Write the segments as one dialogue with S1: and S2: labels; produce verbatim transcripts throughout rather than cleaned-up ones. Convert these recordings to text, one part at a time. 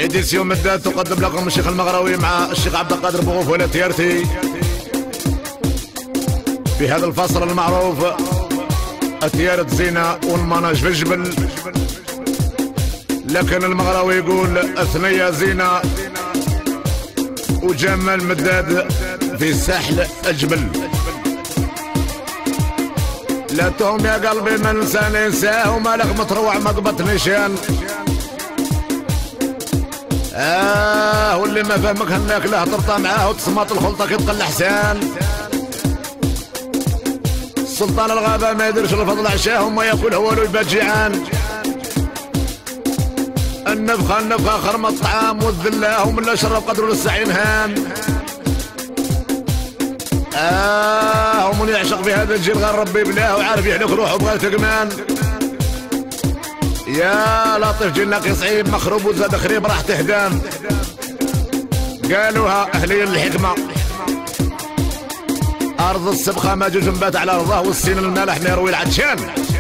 S1: إديسيون مداد تقدم لكم الشيخ المغراوي مع الشيخ عبد القادر بوغوف ولا تيارتي في هذا الفصل المعروف التيارة زينة والمناج في الجبل، لكن المغراوي يقول الثنية زينة وجمال مداد في ساحل الجبل. لا توم يا قلبي ما ننسى ننساه ومالك متروع مقبط نشان. اه واللي ما فهمك هناك له ترطى معاه وتصمت الخلطة كيبقى الحسان. سلطان الغابة ما يديرش الفضل عشاه وما ياكل هو له يبات جيعان. النفخة النفخة خرم الطعام والذلاه ومن لا شرب قدر للسعين هان. آه ومن يعشق في هذا الجيل غير ربي بلاه وعارف يحلك روحه بغير تقمان. يا لطيف جيلنا صعيب مخروب وزاد خريب راح تهدام. قالوها أهلي الحكمة أرض السبخة ما جوج نبات على أرضه والسين المالح ما يروي العطشان.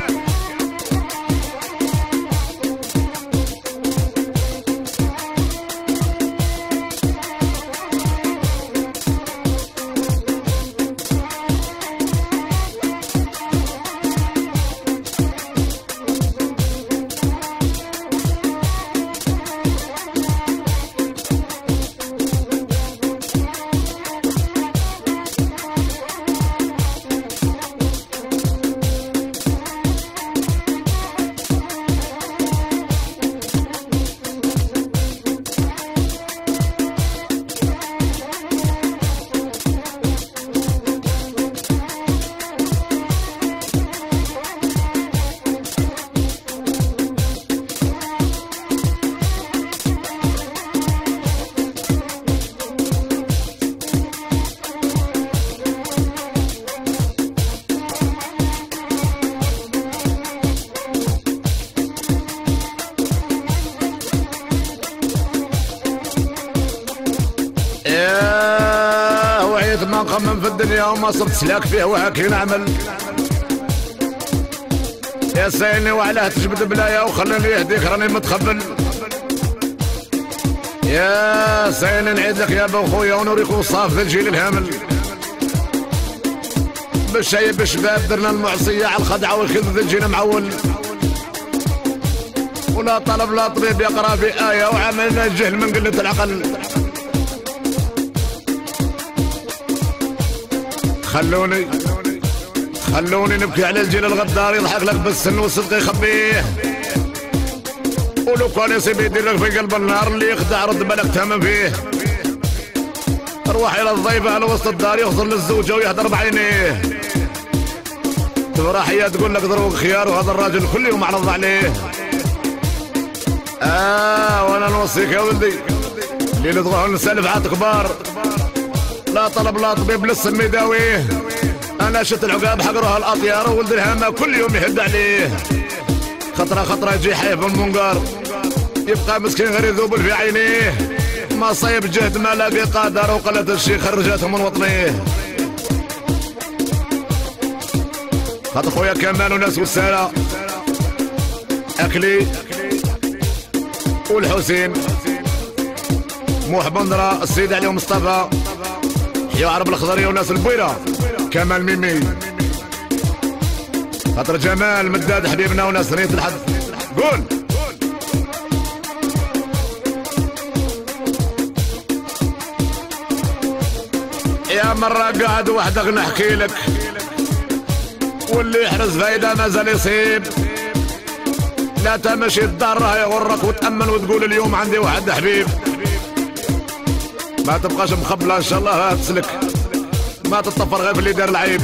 S1: ياه وعيت ما نخمم في الدنيا وما صرت سلاك فيه وهاكي نعمل. يا سايلني وعلاه تجبد بلايا وخليني يهديك راني متخبل. يا سايلني نعيد لك يا ابو خويا ونوريكم صاف في الجيل الهامل. بالشايب بالشباب درنا المعصية على الخدعة والخذ جينا معول. ولا طلب لا طبيب يقرا في آية وعملنا الجهل من قلة العقل. خلوني خلوني نبكي على الجيل الغدار يضحك لك بالسن والصدق يخبيه. ولو كان يسيب يدير لك في قلب النار اللي يخدع رد بالك تامن فيه. روح الى الضيف على وسط الدار يخضر للزوجه ويهدر بعينيه. تفرح هي تقول لك ضربك خيار وهذا الراجل كل يوم معرض عليه. اه وانا نوصيك يا ولدي اللي تروحوا نسالف عاد كبار لا طلب لا طبيب للسم يداويه. انا شت العقاب حقروها الاطيار وولد الهامه كل يوم يهد عليه. خطره خطره يجي حيف المنقار يبقى مسكين غير يذوب في عينيه. ما صيب جهد ما لاقي قادر وقلت الشي خرجتهم من وطنيه. خاطر خويا كمال وناس والسالة اكلي والحسين موح بندرة السيد علي ومصطفى يا عرب الخضرية وناس البويرة كمال ميمي. خاطر جمال مداد حبيبنا وناس ريت الحد. قول يا مرة قاعد وحدك نحكي لك واللي يحرز فايدة مازال يصيب. لا تمشي الدار راه يغرك وتأمن وتقول اليوم عندي واحد حبيب. ما تبقاش مخبلة ان شاء الله تسلك ما تتطفر غير في اللي دار العيب.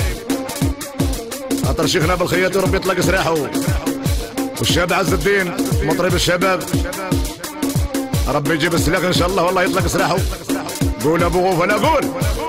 S1: خاطر شيخنا بالخياط وربي يطلق سراحه والشاب عز الدين مطرب الشباب ربي يجيب السلاك ان شاء الله والله يطلق سراحه. قول ابو غوفه لا قول.